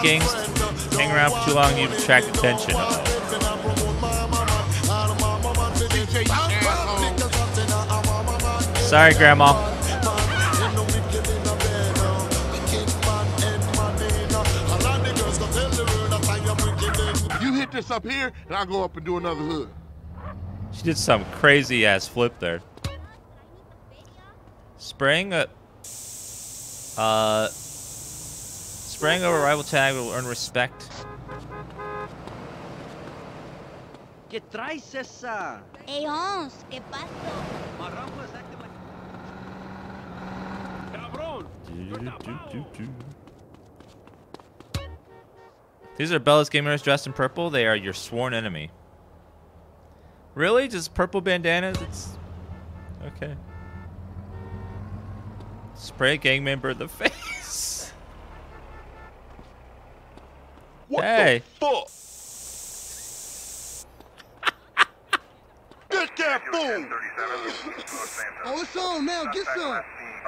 gangs hang around for too long, you attract attention. Sorry, Grandma. You hit this up here, and I'll go up and do another hood. She did some crazy ass flip there. Spraying over rival tag will earn respect. ¿Qué traes esa? Hey, Ons, ¿qué pasó? These are Bella's gamers dressed in purple. They are your sworn enemy. Really? Just purple bandanas? It's okay. Spray a gang member in the face. What hey. the fuck? Get that fool! Oh, it's on now. Get some.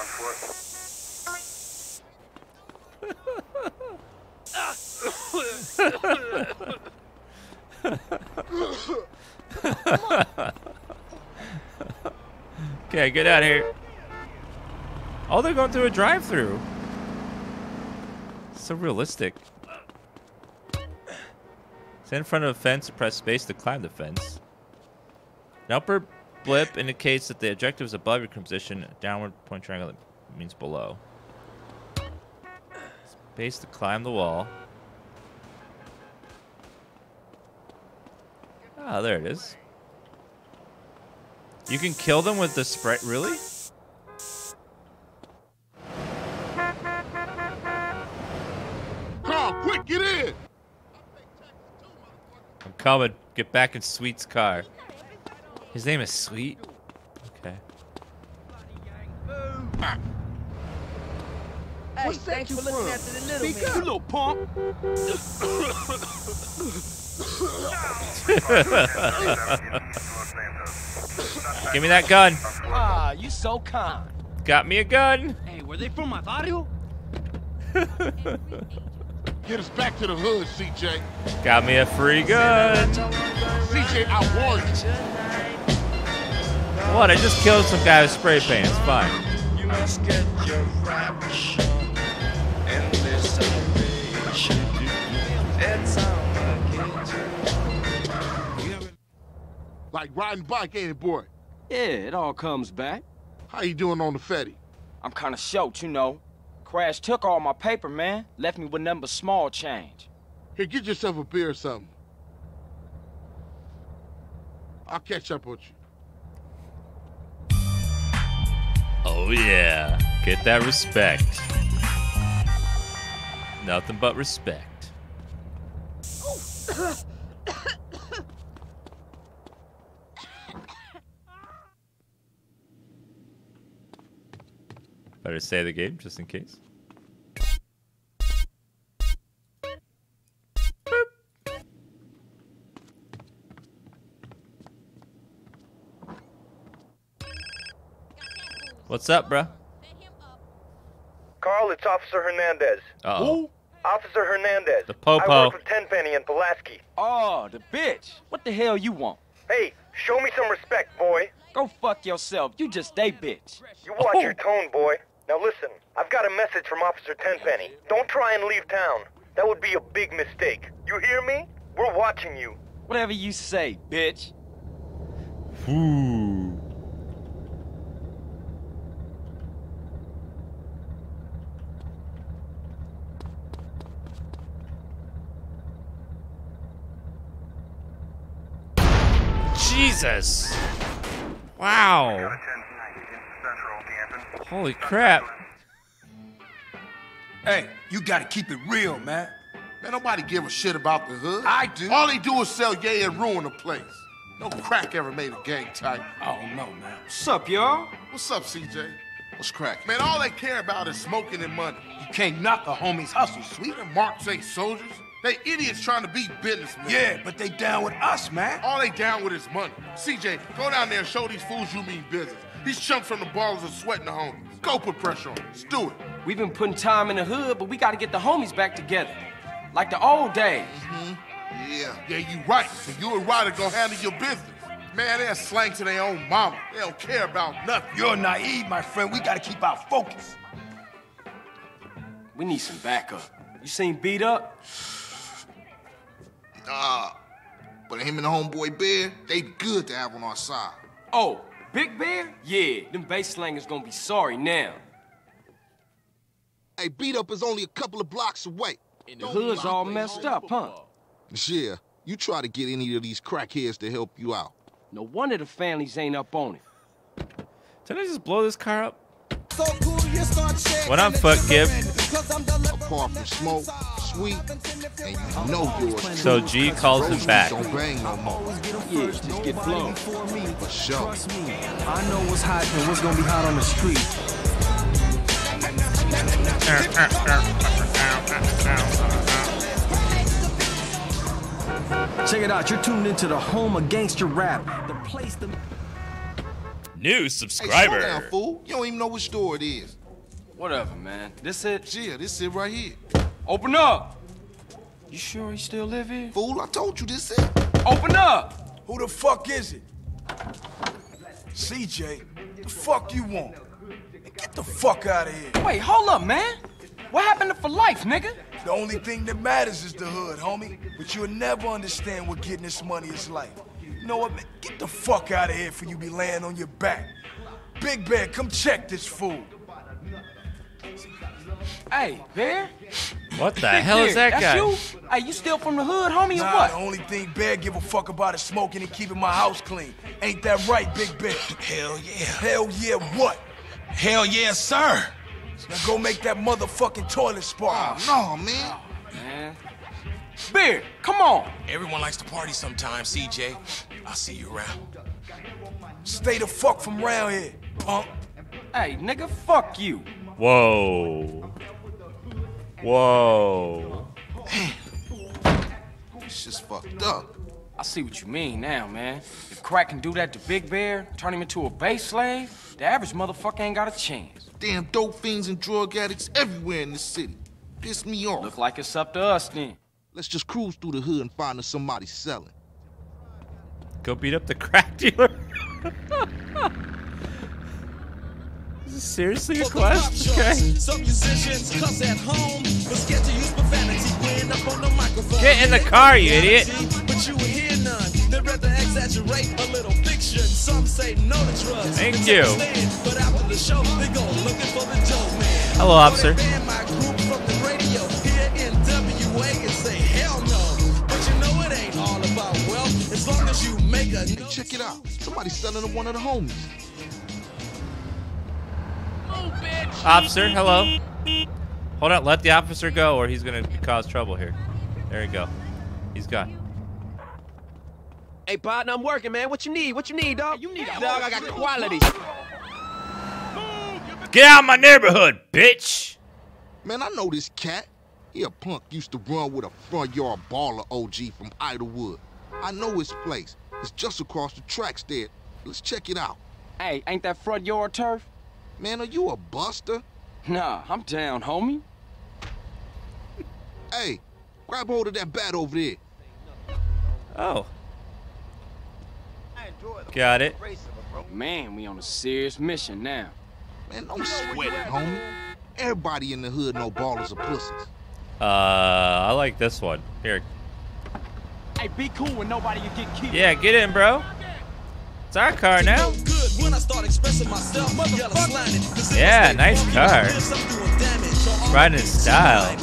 Okay, get out of here. Oh, they're going through a drive-through. So realistic. Stand in front of a fence and press space to climb the fence. An upper blip indicates that the objective is above your position. A downward point triangle means below. Space to climb the wall. Ah, there it is. You can kill them with the spray. Really? Carl, quick, get in! I'm coming. Get back in Sweet's car. His name is Sweet? Okay. Hey, What's that thanks you for looking from? after the little Speak man. up. You little punk. Give me that gun. Ah, you so kind. Got me a gun. Hey, were they from my barrio? Get us back to the hood, CJ. Got me a free gun. CJ, I warned you. What? I just killed some guy with spray paint. It's fine. You must get your rapture in this celebration. It's on the kitchen. Like riding bike, ain't it, boy? Yeah, it all comes back. How you doing on the Fetty? I'm kind of short, you know. Crash took all my paper, man. Left me with nothing but small change. Here, get yourself a beer or something. I'll catch up with you. Oh yeah. Get that respect. Nothing but respect. Better save the game just in case. Boop. What's up, bruh? Carl, it's Officer Hernandez. Uh-oh. Officer Hernandez. The Popo. I work for Tenpenny and Pulaski. Oh, the bitch. What the hell you want? Hey, show me some respect, boy. Go fuck yourself. You just a bitch. You watch your tone, boy. Now listen, I've got a message from Officer Tenpenny. Don't try and leave town. That would be a big mistake. You hear me? We're watching you. Whatever you say, bitch. Ooh. Jesus. Wow. Holy crap. Hey, you gotta keep it real, man. Man, nobody give a shit about the hood. I do. All they do is sell yay and ruin the place. No crack ever made a gang type. I don't know, man. What's up, y'all? What's up, CJ? What's crack? Man, all they care about is smoking and money. You can't knock a homie's hustle, sweet. Them marks ain't soldiers. They idiots trying to be businessmen. Yeah, but they down with us, man. All they down with is money. CJ, go down there and show these fools you mean business. These chumps from the ballers are sweating the homies. Go put pressure on them. Let's do it. We've been putting time in the hood, but we gotta get the homies back together. like the old days. Yeah, you right. So you and Ryder go handle your business. Man, they're slang to their own mama. They don't care about nothing. You're naive, my friend. We gotta keep our focus. We need some backup. You seen Beat Up? But him and the homeboy Bear, they good to have on our side. Oh, Big Bear? Yeah, them bass slangers gonna be sorry now. Hey, Beat Up is only a couple of blocks away. The hood's all messed up, huh? Yeah, you try to get any of these crackheads to help you out. No wonder the families ain't up on it. Did I just blow this car up? What up, Fuck Gib? Apart from Smoke, Sweet, and you know yours. So G calls him back. Don't bang no more. Yeah, just get blown. For sure. I know what's hot and what's gonna be hot on the street. Check it out, you're tuned into the home of gangster rap. The place to... New Hey, subscriber. slow down, fool. You don't even know which store it is. Whatever, man. This it? Yeah, this it right here. Open up! You sure he still live here? Fool, I told you this it. Open up! Who the fuck is it? CJ, the fuck you want? Get the fuck out of here. Wait, hold up, man. What happened to For Life, nigga? The only thing that matters is the hood, homie. But you'll never understand what getting this money is like. You know what, man? Get the fuck out of here before you be laying on your back. Big Bear, come check this fool. Hey, Bear? What the Big hell is Bear, that that's guy? you? Hey, you still from the hood, homie, or Nah, what? the only thing Bear give a fuck about is smoking and keeping my house clean. Ain't that right, Big Bear? Hell yeah. Hell yeah, what? Hell yeah, sir. Now go make that motherfucking toilet spark. No, man. Man. Bear, come on. Everyone likes to party sometimes, CJ. I'll see you around. Stay the fuck from round here, punk. Hey, nigga, fuck you. Whoa. Whoa. It's just fucked up. I see what you mean now, man. If Crack can do that to Big Bear, turn him into a base slave, the average motherfucker ain't got a chance. Damn dope fiends and drug addicts everywhere in the city. Piss me off. Look like it's up to us then. Let's just cruise through the hood and find us somebody selling. Go beat up the crack dealer. Is this seriously a quest? Okay. Some musicians cuss at home, but scared to use profanity when up on the microphone. Get in the car, you idiot. But you will hear none. They'd rather exaggerate a little fiction. Some say no to drugs. Thank you. But after the show, they go looking for the dope man. Hello, officer. They ban my group from the radio here in WA and say hell no. But you know it ain't all about wealth as long as you make a. Hey, check it out. Somebody's selling to one of the homies. Officer, hello. Hold on, let the officer go or he's gonna cause trouble here. There you go. He's gone. Hey, partner, I'm working, man. What you need? What you need, dog? You need a dog. I got quality. Get out of my neighborhood, bitch! Man, I know this cat. He a punk used to run with a front yard baller OG from Idlewood. I know his place. It's just across the tracks there. Let's check it out. Hey, ain't that front yard turf? Man, are you a buster? Nah, I'm down, homie. Hey, grab hold of that bat over there. Oh. Got it. Man, we on a serious mission now. Man, don't sweat it, homie. Everybody in the hood know ballers are pussies. I like this one. Here. Hey, be cool when nobody can get killed. Yeah, get in, bro. It's our car now. Yeah, nice car. Riding in style.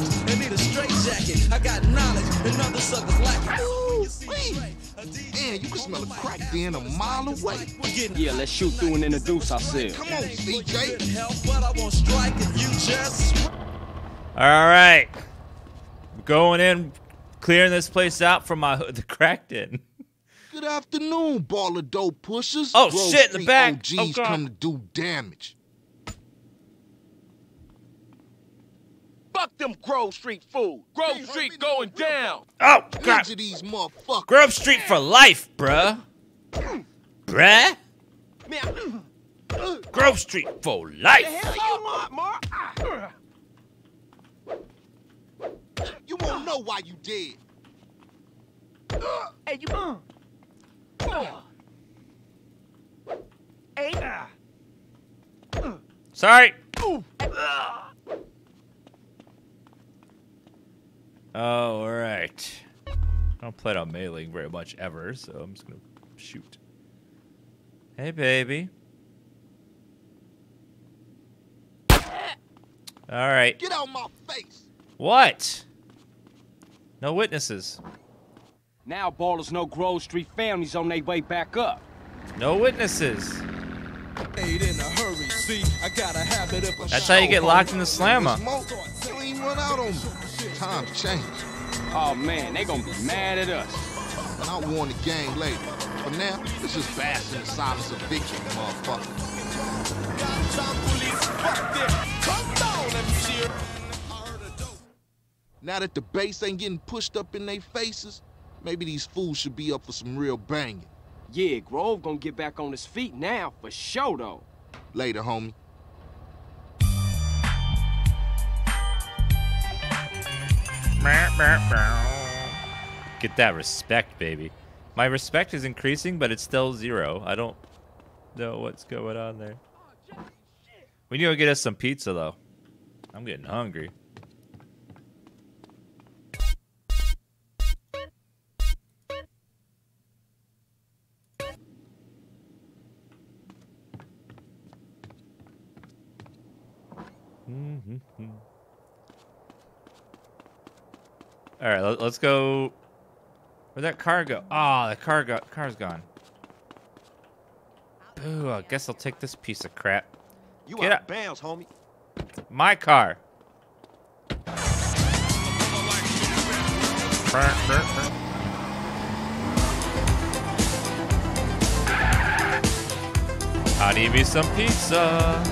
Man, you can smell a crack den a mile away. Yeah, let's shoot through and introduce ourselves. Come on, CJ. All right. Going in, clearing this place out from the crack den. Good afternoon, baller dope pushers. Oh, Grove shit, in the Street back. OGs Oh, God. come to do damage. Fuck them Grove Street fools. Grove Street going down. Oh, crap. Each of these motherfuckers. Grove Street for life, bruh. Bruh? Grove Street for life. Hell, you Mark. You won't know why you dead. Hey, you. Hey. Sorry. Oh, all right. I don't plan on mailing very much ever, so I'm just gonna shoot. Hey, baby. All right. Get out my face. What? No witnesses. Now Ballers know Grove Street families on their way back up. No witnesses. Ain't in a hurry, see, I got a habit of a That's how you get locked in the slammer. Smoke, you ain't run out on me. Times change. Oh man, they gonna be mad at us. And I'll warn the gang later. For now, let's just bask in the silence of victory, motherfucker. Now that the bass ain't getting pushed up in their faces, maybe these fools should be up for some real banging. Yeah, Grove gonna get back on his feet now, for sure though. Later, homie. Get that respect, baby. My respect is increasing, but it's still 0. I don't know what's going on there. We need to get us some pizza, though. I'm getting hungry. All right, let's go. Where'd that car go? Oh, the car's gone. Boo, I guess I'll take this piece of crap. You Get out up. bounds, homie. My car. I'll need me some pizza.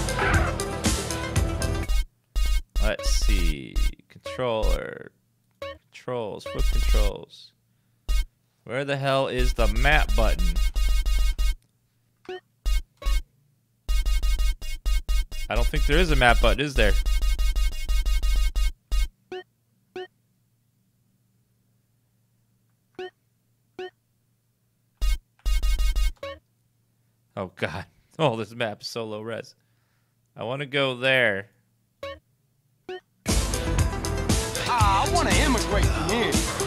Let's see. Controller. Controls. Flip controls. Where the hell is the map button? I don't think there is a map button, is there? Oh, God. Oh, this map is so low res. I want to go there. I want to immigrate from here.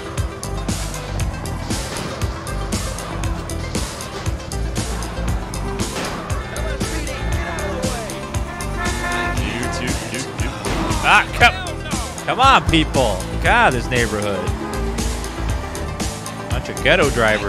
Ah, come on, people. God, this neighborhood. Bunch of ghetto drivers.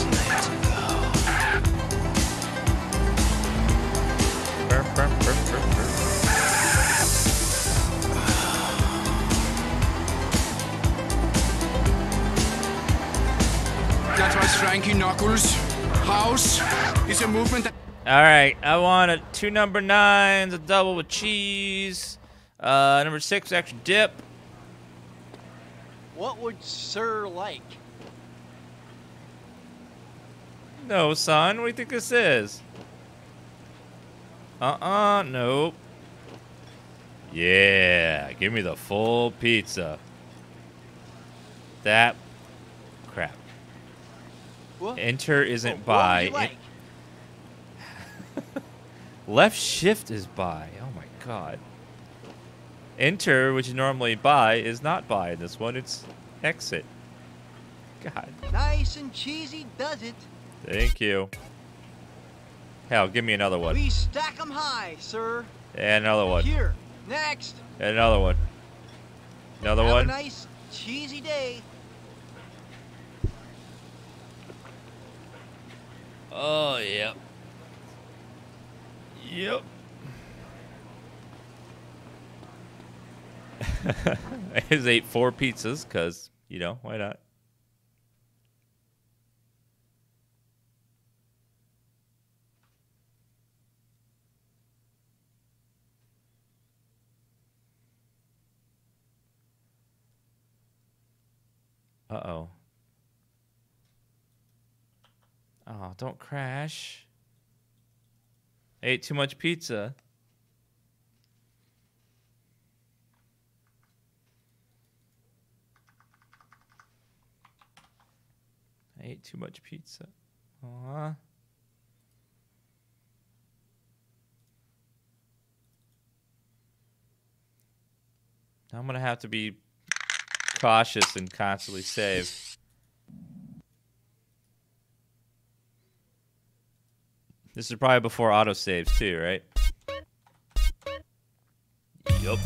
That's right, Frankie Knuckles. House is a movement that... All right, I want 2 number 9s, a double with cheese. Number 6, extra dip. What would Sir like? No, son. What do you think this is? Nope. Yeah, give me the full pizza. That crap. What? Enter isn't What buy. would you like? Left shift is buy. Oh my god. Enter, which is normally buy, is not buy in this one. It's exit. God. Nice and cheesy does it. Thank you. Hell, give me another one. We stack 'em high, sir. And another one. Here, next. And another one. Another Have one. a nice cheesy day. Oh, yep. Yep. I just ate 4 pizzas because, you know, why not? Uh-oh. Oh, don't crash. I ate too much pizza. I ate too much pizza. Aww. I'm gonna have to be cautious and constantly save. This is probably before autosaves too, right? Yup.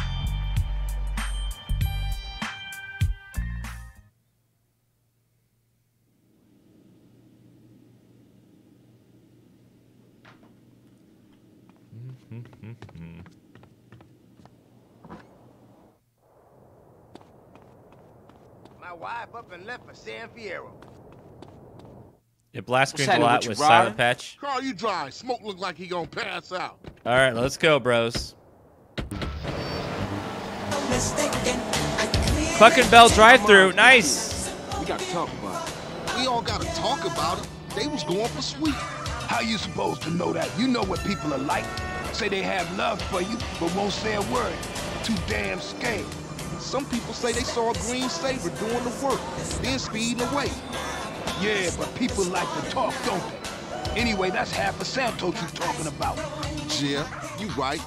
My wife up and left for San Fierro. It blast screens a happening lot with you, with Brian? Silent Patch. Carl, you drive. Smoke look like he gonna pass out. All right, let's go, bros. Fucking Bell drive-through, nice. We gotta talk about it. We all gotta talk about it. They was going for sweet. How you supposed to know that? You know what people are like. Say they have love for you, but won't say a word. Too damn scared. Some people say they saw a green Saber doing the work, then speeding away. Yeah, but people like to talk, don't they? Anyway, that's half of Santos you talking about. Yeah, you right.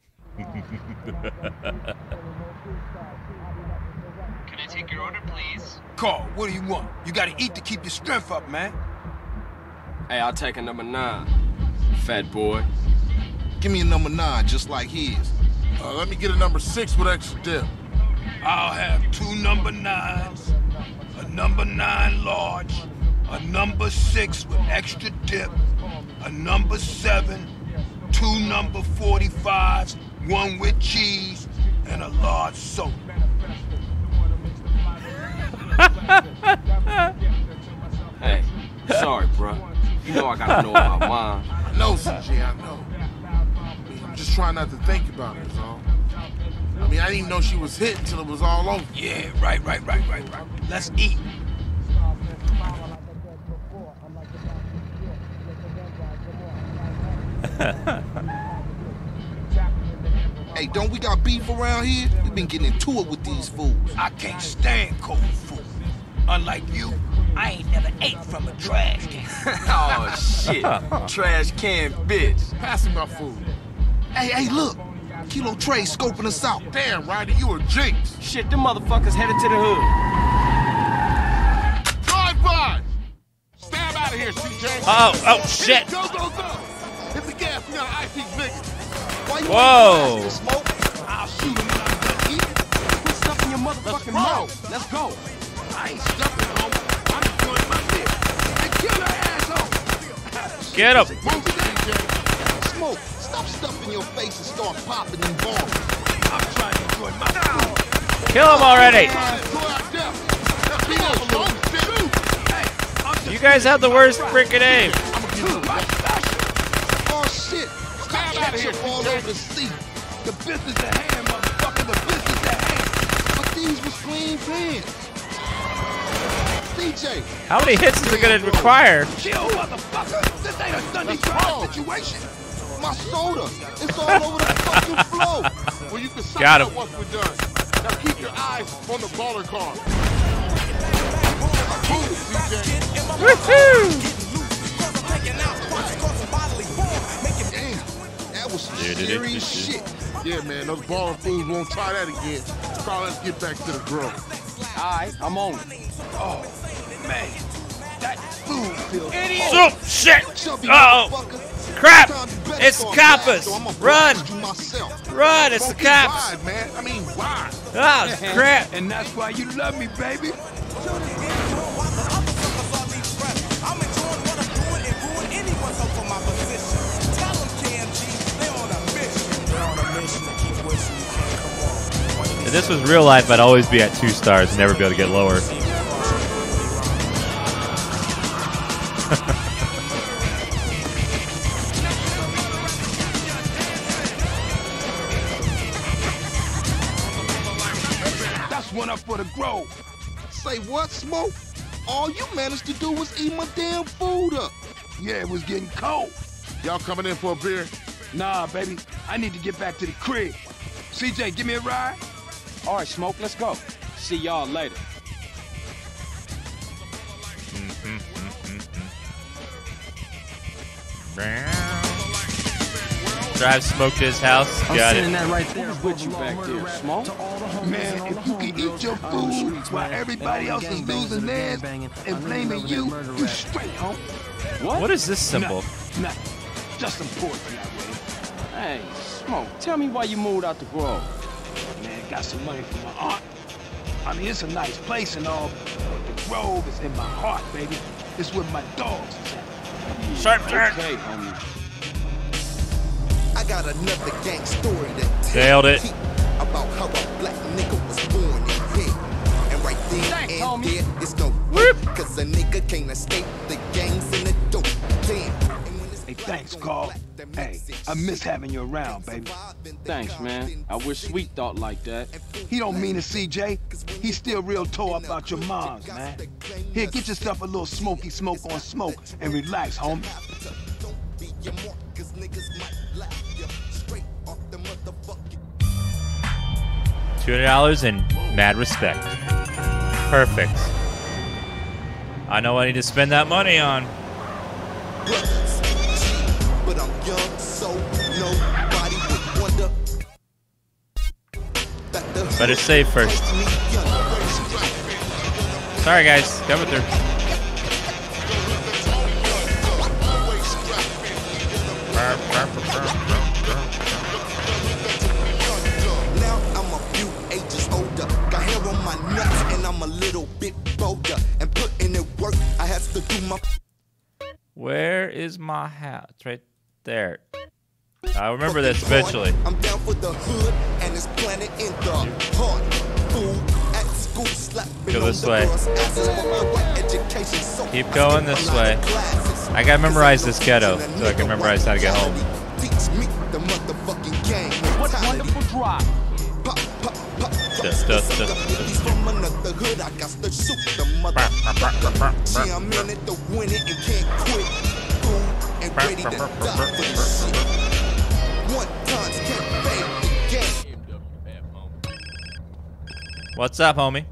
Can I take your order, please? Carl, what do you want? You gotta eat to keep your strength up, man. Hey, I'll take a number 9. Fat boy. Give me a number 9, just like his. Let me get a number 6 with extra dip. I'll have 2 number 9s, a number 9 large, a number 6 with extra dip, a number 7, 2 number 45s, 1 with cheese, and a large soda. Hey, sorry, bro. You know I gotta know about mine. I know, CJ, I know. I'm just trying not to think about it, is all. I mean, I didn't even know she was hit until it was all over. Yeah, right. Let's eat. Hey, don't we got beef around here? We've been getting into it with these fools. I can't stand cold food. Unlike you, I ain't never ate from a trash can. Oh, shit. Trash can bitch. Pass me my food. Hey, look. Kilo Trey scoping us out. Damn, Ryder, you a jinx. Shit, them motherfuckers headed to the hood. Drive by. Stab out of here, CJ. Oh, shit. Go. Hit the gas. We got an ice these niggas. Whoa. I'll shoot him when I'm done eating. Put stuff in your motherfucking mouth. Let's go. I ain't stuffing, homie. I'm enjoying my dick. And kill that asshole. Get him. Move it, CJ. Smoke, stop stuffing your face and start popping them bombs. I'm trying to enjoy my food. Kill him already. You guys have the worst freaking aim. Oh, shit. Stop ketchup all over the seat. The business at hand, motherfucker. The business at hand. But these was clean pants. CJ. How many hits is it going to require? Chill, motherfucker. This ain't a Sunday trial situation. My soda. It's all over the fucking floor. Well, you can suck Got him. up once we're done. Now keep your eyes on the baller car. Move it, CJ. Woohoo! Damn, that was some serious shit. Yeah, man, those baller fools won't try that again. So let's get back to the grill. All right, I'm on it. Oh, man. That food feels Soup! Shit! Uh-oh! Crap! It's coppers! Run! Run! It's the cops! Why, man? I mean, why? Ah, crap! And that's why you love me, baby. If this was real life, I'd always be at 2 stars and never be able to get lower. That's one up for the Grove. Say what, Smoke? All you managed to do was eat my damn food up. Yeah, it was getting cold. Y'all coming in for a beer? Nah, baby. I need to get back to the crib. CJ, give me a ride. All right, Smoke, let's go. See y'all later. Drive smoke to his house. I'm Got sending it. that right there with you back there, Smoke. Man, if you can eat your food while everybody else is losing theirs and blaming you, you straight, homie. What is this symbol? Nothing. Just some poetry I read. Hey, Smoke, tell me why you moved out the Grove. Man, got some money from my aunt. I mean, it's a nice place and all, but the Grove is in my heart, baby. It's where my dogs is at. Sharp turn. Okay, homie. I got another gang story that Nailed it. about how a black nigga was born in here. And right there Thanks, and homie. there, it's no whoop, cause a nigga can't escape the gangs and the dope. Damn. Hey, thanks, Carl. Hey, I miss having you around, baby. Thanks, man. I wish Sweet thought like that. He don't mean it, CJ. He's still real tore up about your moms, man. Here, get yourself a little smoky smoke on smoke and relax, homie. $200 and mad respect. Perfect. I know I need to spend that money on. But I'm young, so nobody would wonder. Better save first. Sorry, guys. Coming through. Now I'm a few ages older. Got hair on my nuts and I'm a little bit bolder. And putting in work, I have to do my. Where is my house? It's right there. I'll remember this eventually. I'm down for the hood and it's planted in the heart. Fool at school slapping Go this way. Education so Keep going this way. I gotta memorize this ghetto so I can memorize how to get home. teach me the motherfucking game. What wonderful drive. From another hood, I got to shoot the motherfucker. See, I'm in it to win it and can't quit. Fool and ready to die for this shit. One times can't fade the game. What's up, homie?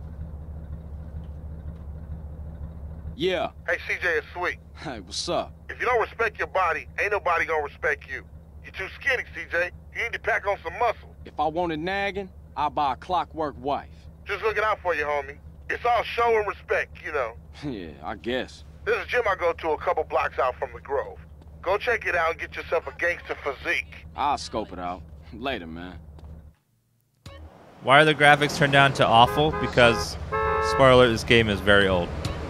Yeah. Hey, CJ, it's Sweet. Hey, what's up? If you don't respect your body, ain't nobody gonna respect you. You're too skinny, CJ. You need to pack on some muscle. If I wanted nagging, I'd buy a clockwork wife. Just looking out for you, homie. It's all show and respect, you know. Yeah, I guess. There's a gym I go to a couple blocks out from the Grove. Go check it out and get yourself a gangster physique. I'll scope it out. Later, man. Why are the graphics turned down to awful? Because, spoiler alert, this game is very old.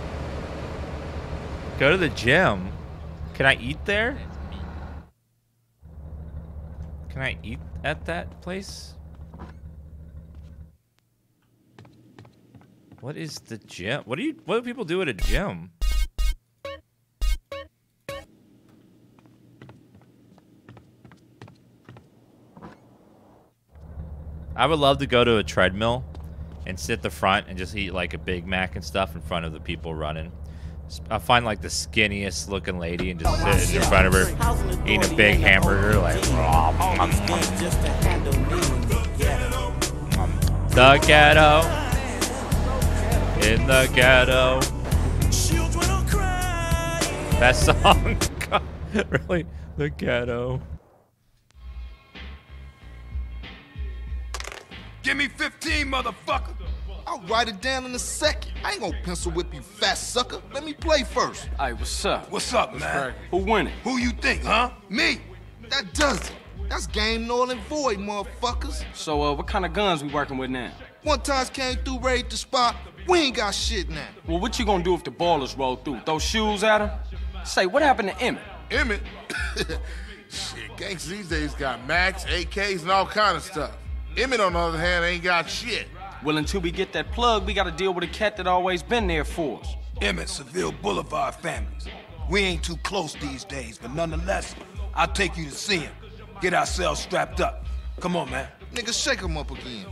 Go to the gym. Can I eat there? Can I eat at that place? What is the gym? What do people do at a gym? I would love to go to a treadmill and sit at the front and just eat like a Big Mac and stuff in front of the people running. I find like the skinniest looking lady and just sit in front of her eating a big hamburger like the ghetto. In the ghetto. Best song. Really? The ghetto. Give me 15, motherfucker. I'll write it down in a second. I ain't gonna pencil whip you, fat sucker. Let me play first. Hey, what's up? What's up, man? Who winning? Who you think, huh? Me. That does it. That's game null and void, motherfuckers. So, what kind of guns we working with now? One times came through, raid the spot. We ain't got shit now. Well, what you gonna do if the ballers roll through? Throw shoes at them? Say, what happened to Emmett? Emmett? Shit, gangs these days got Macs, AKs, and all kind of stuff. Emmett, on the other hand, ain't got shit. Well, until we get that plug, we gotta deal with a cat that always been there for us. Emmett, Seville Boulevard families. We ain't too close these days, but nonetheless, I'll take you to see him. Get ourselves strapped up. Come on, man. Nigga, shake him up again.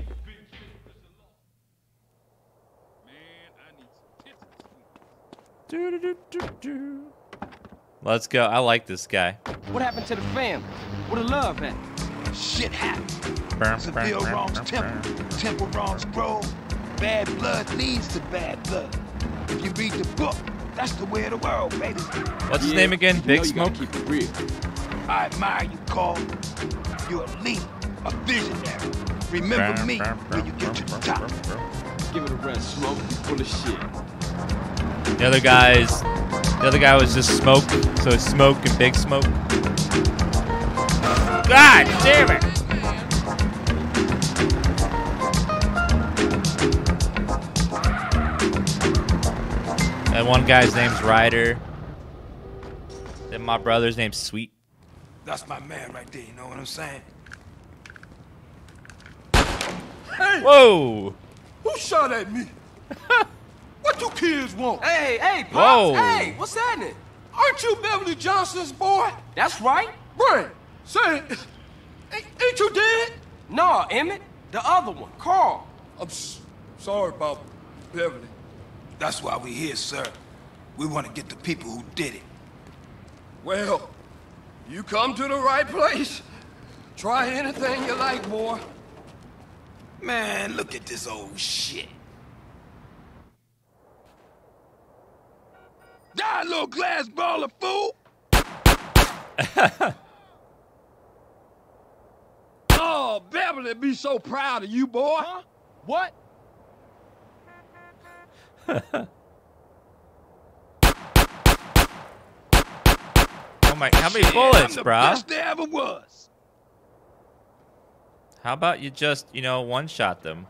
Let's go. I like this guy. What happened to the family? Where the love at? Shit happened. Seville wrongs Temple. Temple wrongs Grove. Bad blood leads to bad blood. If you read the book, That's the way of the world, baby. What's his name again? Big Smoke? Keep it real. I admire you, Carl. You're a leader, a visionary. Remember me when you get to the top. Give it a rest, Smoke. You full of shit. The other guy was just Smoke, so it's Smoke and Big Smoke. God damn it! That one guy's name's Ryder. Then my brother's name's Sweet. That's my man right there, you know what I'm saying? Hey! Whoa! Who shot at me? What do kids want? Hey, Pops. Whoa. Hey, what's happening? Aren't you Beverly Johnson's boy? That's right. Brian, say, ain't you dead? No, Emmett. The other one, Carl. I'm sorry about Beverly. That's why we're here, sir. We want to get the people who did it. Well, you come to the right place. Try anything you like, boy. Man, look at this old shit. Die, little glass baller, fool! Oh, Beverly be so proud of you, boy. Huh? What? Oh my, how many bullets, I'm the brah? best there ever was. How about you just, one-shot them?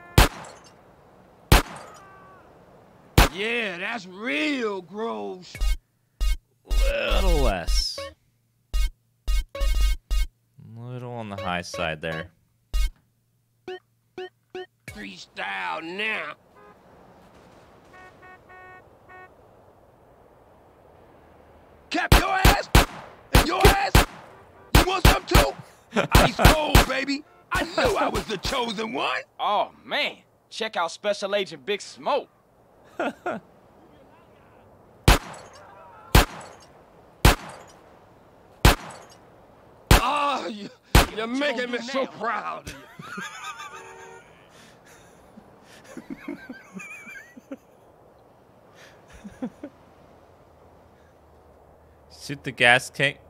Yeah, that's real gross. Little less. Little on the high side there. Freestyle now. Cap your ass? And your ass? You want some too? Ice cold, baby. I knew I was the chosen one. Oh, man. Check out Special Agent Big Smoke. Oh, you're making me so proud of you. Shoot the gas tank.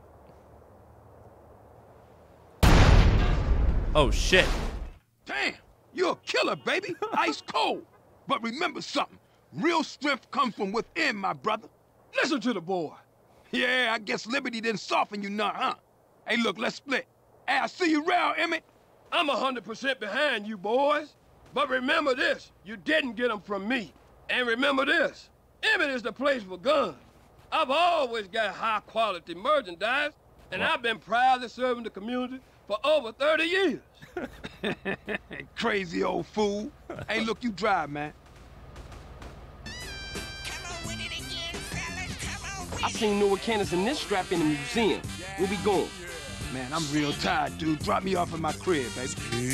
Oh, shit. Damn, you're a killer, baby. Ice cold. But remember something. Real strength comes from within, my brother. Listen to the boy. Yeah, I guess liberty didn't soften you none, huh? Hey, look, let's split. Hey, I'll see you around, Emmett. I'm 100% behind you, boys. But remember this, you didn't get them from me. And remember this, Emmett is the place for guns. I've always got high-quality merchandise, and I've been proudly serving the community for over 30 years. Crazy old fool. Hey, look, you drive, man. I seen Noah Cannons in this strap in the museum. Where we going? Man, I'm real tired, dude. Drop me off at my crib, baby.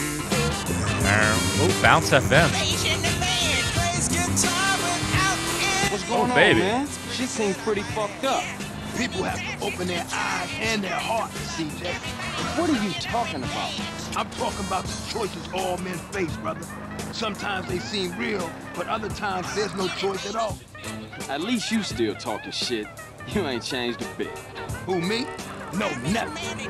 Oh, Bounce FM. What's going on, baby. man? She seems pretty fucked up. People have to open their eyes and their hearts, CJ. What are you talking about? I'm talking about the choices all men face, brother. Sometimes they seem real, but other times there's no choice at all. At least you still talking shit. You ain't changed a bit. Who, me? No, never. Gonna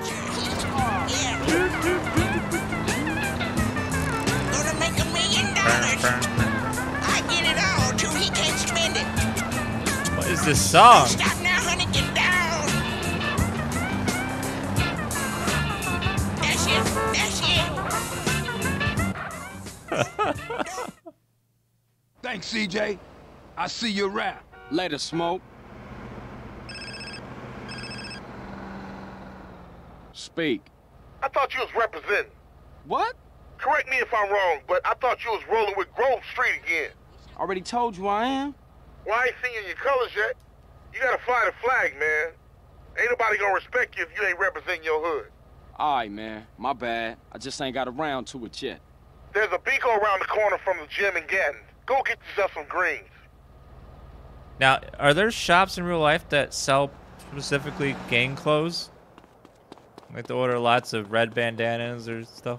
make $1 million. I get it all till he can't spend it. What is this song? Stop now, honey, get down. That's it. Thanks, CJ. I'll see you around. Later, Smoke. Speak. I thought you was representing. What? Correct me if I'm wrong, but I thought you was rolling with Grove Street again. Already told you I am. Well, I ain't seen you in your colors yet. You gotta fly the flag, man. Ain't nobody gonna respect you if you ain't representing your hood. All right, man. My bad. I just ain't got around to it yet. There's a Beaco around the corner from the gym in Gatton. Go get yourself some greens. Now, are there shops in real life that sell specifically gang clothes? Like to order lots of red bandanas or stuff?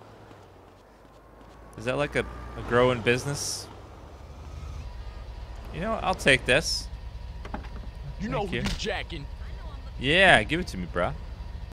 Is that like a growing business? You know, I'll take this. You know Thank who you. you jacking. Yeah, give it to me, bruh.